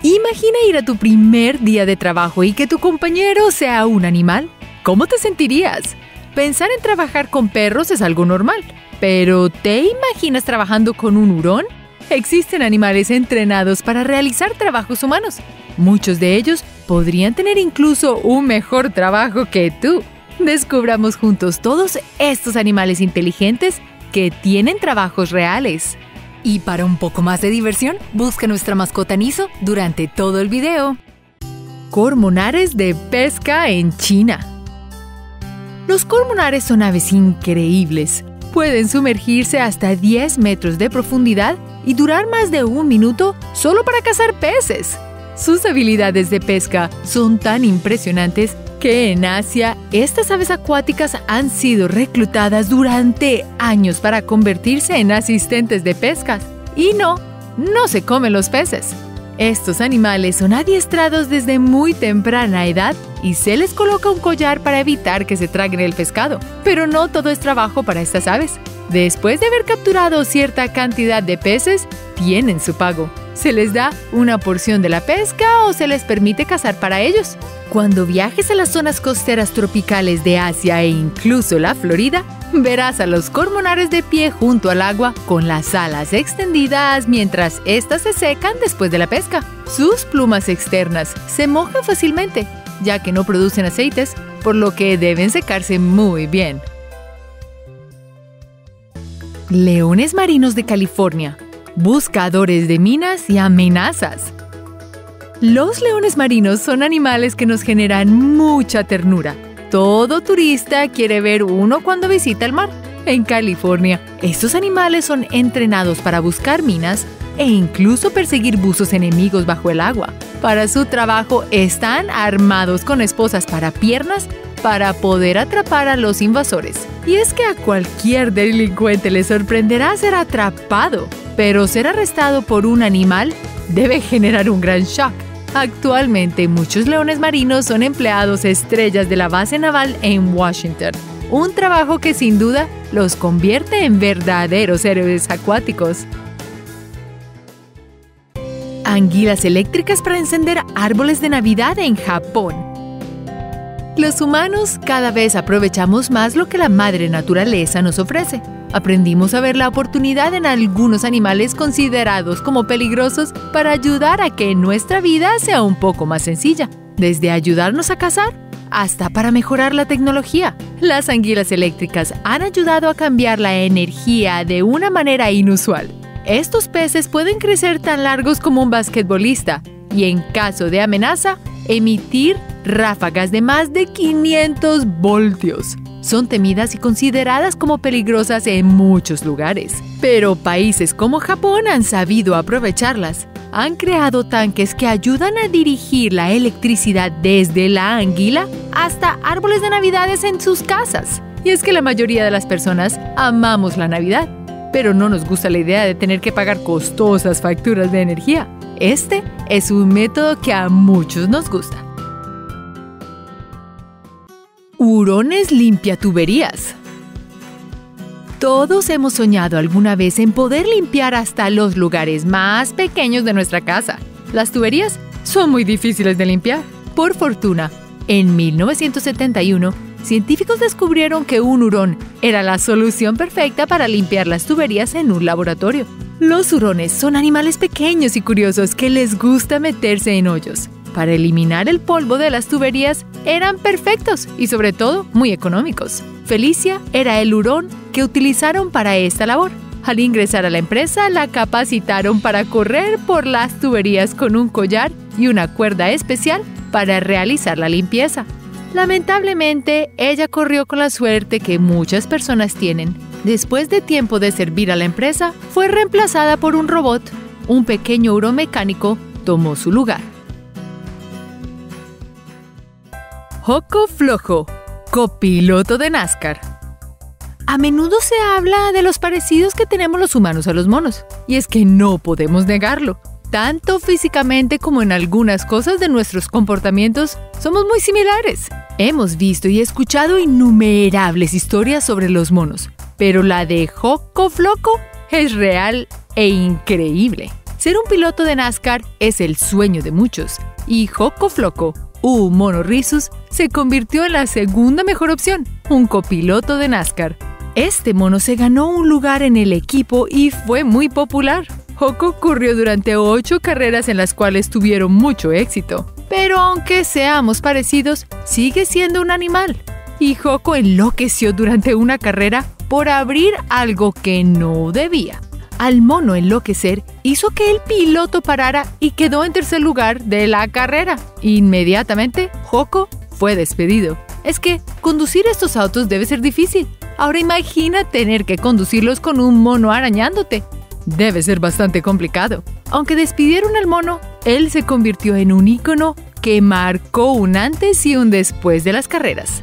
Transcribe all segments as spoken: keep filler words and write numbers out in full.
Imagina ir a tu primer día de trabajo y que tu compañero sea un animal. ¿Cómo te sentirías? Pensar en trabajar con perros es algo normal, pero ¿te imaginas trabajando con un hurón? Existen animales entrenados para realizar trabajos humanos. Muchos de ellos podrían tener incluso un mejor trabajo que tú. Descubramos juntos todos estos animales inteligentes que tienen trabajos reales. Y para un poco más de diversión, busca nuestra mascota Niso durante todo el video. Cormoranes de pesca en China. Los cormoranes son aves increíbles. Pueden sumergirse hasta diez metros de profundidad y durar más de un minuto solo para cazar peces. Sus habilidades de pesca son tan impresionantes que en Asia estas aves acuáticas han sido reclutadas durante años para convertirse en asistentes de pescas. Y no, no se comen los peces. Estos animales son adiestrados desde muy temprana edad y se les coloca un collar para evitar que se traguen el pescado. Pero no todo es trabajo para estas aves. Después de haber capturado cierta cantidad de peces, tienen su pago. Se les da una porción de la pesca o se les permite cazar para ellos. Cuando viajes a las zonas costeras tropicales de Asia e incluso la Florida, verás a los cormoranes de pie junto al agua con las alas extendidas mientras éstas se secan después de la pesca. Sus plumas externas se mojan fácilmente, ya que no producen aceites, por lo que deben secarse muy bien. Leones marinos de California. Buscadores de minas y amenazas. Los leones marinos son animales que nos generan mucha ternura. Todo turista quiere ver uno cuando visita el mar. En California, estos animales son entrenados para buscar minas e incluso perseguir buzos enemigos bajo el agua. Para su trabajo están armados con esposas para piernas para poder atrapar a los invasores. Y es que a cualquier delincuente le sorprenderá ser atrapado, pero ser arrestado por un animal debe generar un gran shock. Actualmente, muchos leones marinos son empleados estrellas de la base naval en Washington, un trabajo que sin duda los convierte en verdaderos héroes acuáticos. Anguilas eléctricas para encender árboles de Navidad en Japón. Los humanos cada vez aprovechamos más lo que la madre naturaleza nos ofrece. Aprendimos a ver la oportunidad en algunos animales considerados como peligrosos para ayudar a que nuestra vida sea un poco más sencilla. Desde ayudarnos a cazar hasta para mejorar la tecnología. Las anguilas eléctricas han ayudado a cambiar la energía de una manera inusual. Estos peces pueden crecer tan largos como un basquetbolista y, en caso de amenaza, emitir ráfagas de más de quinientos voltios. Son temidas y consideradas como peligrosas en muchos lugares. Pero países como Japón han sabido aprovecharlas. Han creado tanques que ayudan a dirigir la electricidad desde la anguila hasta árboles de navidades en sus casas. Y es que la mayoría de las personas amamos la Navidad, pero no nos gusta la idea de tener que pagar costosas facturas de energía. Este es un método que a muchos nos gusta. Hurones limpiatuberías. Todos hemos soñado alguna vez en poder limpiar hasta los lugares más pequeños de nuestra casa. Las tuberías son muy difíciles de limpiar. Por fortuna, en mil novecientos setenta y uno, científicos descubrieron que un hurón era la solución perfecta para limpiar las tuberías en un laboratorio. Los hurones son animales pequeños y curiosos que les gusta meterse en hoyos. Para eliminar el polvo de las tuberías, eran perfectos y, sobre todo, muy económicos. Felicia era el hurón que utilizaron para esta labor. Al ingresar a la empresa, la capacitaron para correr por las tuberías con un collar y una cuerda especial para realizar la limpieza. Lamentablemente, ella corrió con la suerte que muchas personas tienen. Después de tiempo de servir a la empresa, fue reemplazada por un robot. Un pequeño hurón mecánico tomó su lugar. Joco Flojo, copiloto de NASCAR. A menudo se habla de los parecidos que tenemos los humanos a los monos. Y es que no podemos negarlo. Tanto físicamente como en algunas cosas de nuestros comportamientos, somos muy similares. Hemos visto y escuchado innumerables historias sobre los monos, pero la de Joco Flojo es real e increíble. Ser un piloto de NASCAR es el sueño de muchos, y Joco Floco, un mono rhesus, se convirtió en la segunda mejor opción, un copiloto de NASCAR. Este mono se ganó un lugar en el equipo y fue muy popular. Joco corrió durante ocho carreras en las cuales tuvieron mucho éxito. Pero aunque seamos parecidos, sigue siendo un animal. Y Joco enloqueció durante una carrera por abrir algo que no debía. Al mono enloquecer hizo que el piloto parara y quedó en tercer lugar de la carrera. Inmediatamente, Joco fue despedido. Es que conducir estos autos debe ser difícil. Ahora imagina tener que conducirlos con un mono arañándote. Debe ser bastante complicado. Aunque despidieron al mono, él se convirtió en un ícono que marcó un antes y un después de las carreras.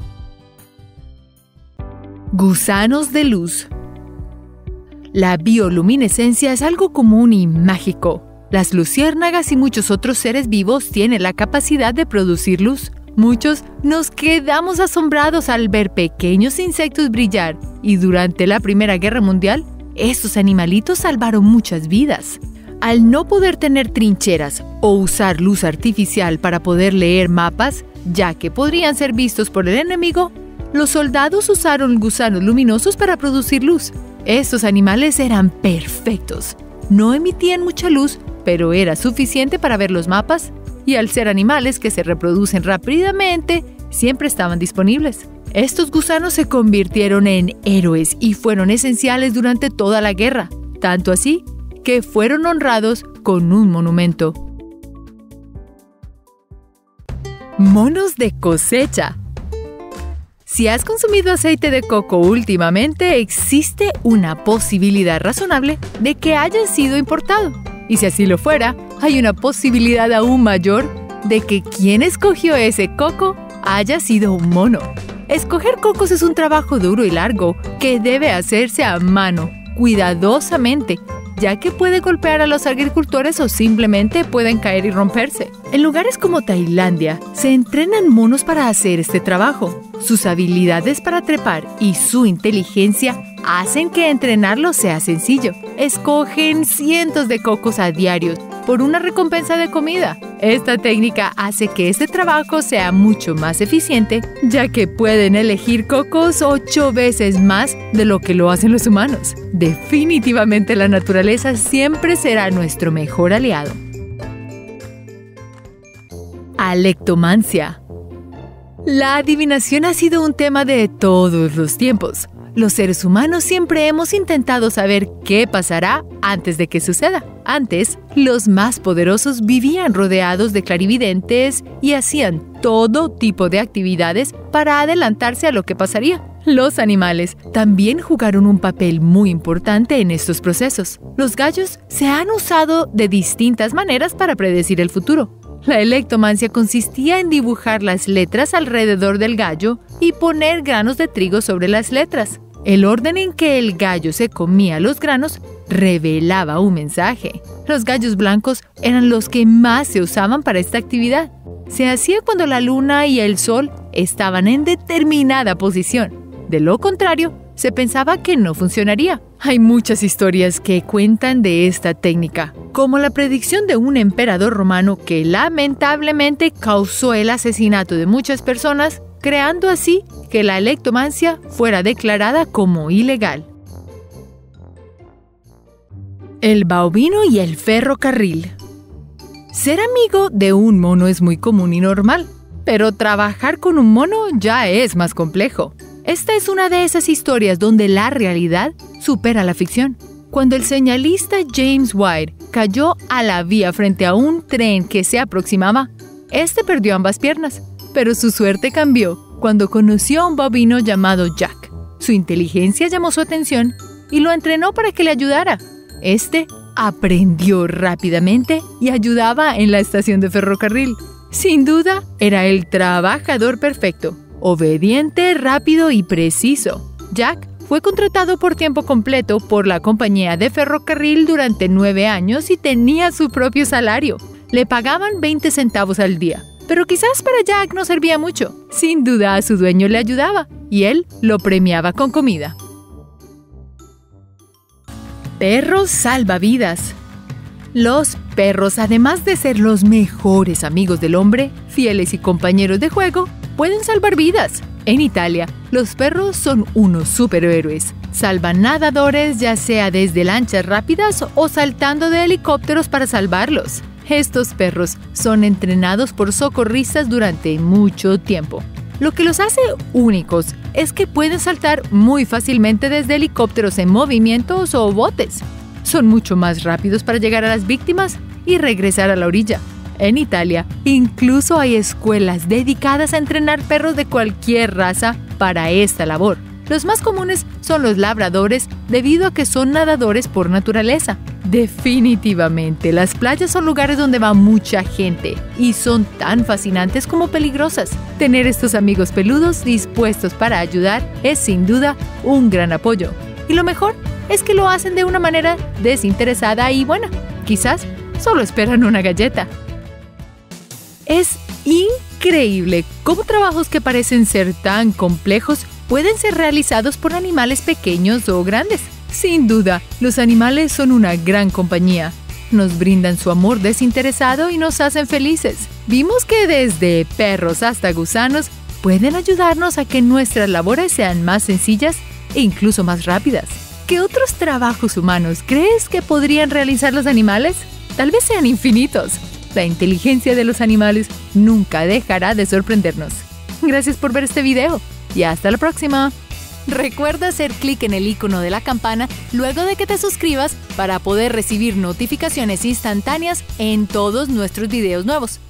Gusanos de luz. La bioluminescencia es algo común y mágico. Las luciérnagas y muchos otros seres vivos tienen la capacidad de producir luz. Muchos nos quedamos asombrados al ver pequeños insectos brillar, y durante la Primera Guerra Mundial, estos animalitos salvaron muchas vidas. Al no poder tener trincheras o usar luz artificial para poder leer mapas, ya que podrían ser vistos por el enemigo, los soldados usaron gusanos luminosos para producir luz. Estos animales eran perfectos. No emitían mucha luz, pero era suficiente para ver los mapas, y al ser animales que se reproducen rápidamente, siempre estaban disponibles. Estos gusanos se convirtieron en héroes y fueron esenciales durante toda la guerra, tanto así que fueron honrados con un monumento. Monos de cosecha. Si has consumido aceite de coco últimamente, existe una posibilidad razonable de que haya sido importado. Y si así lo fuera, hay una posibilidad aún mayor de que quien escogió ese coco haya sido un mono. Escoger cocos es un trabajo duro y largo que debe hacerse a mano, cuidadosamente, ya que puede golpear a los agricultores o simplemente pueden caer y romperse. En lugares como Tailandia, se entrenan monos para hacer este trabajo. Sus habilidades para trepar y su inteligencia hacen que entrenarlo sea sencillo. Escogen cientos de cocos a diario por una recompensa de comida. Esta técnica hace que este trabajo sea mucho más eficiente, ya que pueden elegir cocos ocho veces más de lo que lo hacen los humanos. Definitivamente la naturaleza siempre será nuestro mejor aliado. Alectomancia. La adivinación ha sido un tema de todos los tiempos. Los seres humanos siempre hemos intentado saber qué pasará antes de que suceda. Antes, los más poderosos vivían rodeados de clarividentes y hacían todo tipo de actividades para adelantarse a lo que pasaría. Los animales también jugaron un papel muy importante en estos procesos. Los gallos se han usado de distintas maneras para predecir el futuro. La electomancia consistía en dibujar las letras alrededor del gallo y poner granos de trigo sobre las letras. El orden en que el gallo se comía los granos revelaba un mensaje. Los gallos blancos eran los que más se usaban para esta actividad. Se hacía cuando la luna y el sol estaban en determinada posición. De lo contrario, se pensaba que no funcionaría. Hay muchas historias que cuentan de esta técnica, como la predicción de un emperador romano que lamentablemente causó el asesinato de muchas personas, creando así que la electomancia fuera declarada como ilegal. El baobino y el ferrocarril. Ser amigo de un mono es muy común y normal, pero trabajar con un mono ya es más complejo. Esta es una de esas historias donde la realidad supera la ficción. Cuando el señalista James White cayó a la vía frente a un tren que se aproximaba, este perdió ambas piernas, pero su suerte cambió cuando conoció a un bovino llamado Jack. Su inteligencia llamó su atención y lo entrenó para que le ayudara. Este aprendió rápidamente y ayudaba en la estación de ferrocarril. Sin duda, era el trabajador perfecto. Obediente, rápido y preciso. Jack fue contratado por tiempo completo por la compañía de ferrocarril durante nueve años y tenía su propio salario. Le pagaban veinte centavos al día, pero quizás para Jack no servía mucho. Sin duda a su dueño le ayudaba y él lo premiaba con comida. Perros salvavidas. Los perros, además de ser los mejores amigos del hombre, fieles y compañeros de juego, pueden salvar vidas. En Italia, los perros son unos superhéroes. Salvan nadadores, ya sea desde lanchas rápidas o saltando de helicópteros para salvarlos. Estos perros son entrenados por socorristas durante mucho tiempo. Lo que los hace únicos es que pueden saltar muy fácilmente desde helicópteros en movimientos o botes. Son mucho más rápidos para llegar a las víctimas y regresar a la orilla. En Italia, incluso hay escuelas dedicadas a entrenar perros de cualquier raza para esta labor. Los más comunes son los labradores debido a que son nadadores por naturaleza. Definitivamente, las playas son lugares donde va mucha gente y son tan fascinantes como peligrosas. Tener estos amigos peludos dispuestos para ayudar es sin duda un gran apoyo. Y lo mejor es que lo hacen de una manera desinteresada y buena. Quizás solo esperan una galleta. Es increíble cómo trabajos que parecen ser tan complejos pueden ser realizados por animales pequeños o grandes. Sin duda, los animales son una gran compañía. Nos brindan su amor desinteresado y nos hacen felices. Vimos que desde perros hasta gusanos pueden ayudarnos a que nuestras labores sean más sencillas e incluso más rápidas. ¿Qué otros trabajos humanos crees que podrían realizar los animales? Tal vez sean infinitos. La inteligencia de los animales nunca dejará de sorprendernos. Gracias por ver este video y hasta la próxima. Recuerda hacer clic en el icono de la campana luego de que te suscribas para poder recibir notificaciones instantáneas en todos nuestros videos nuevos.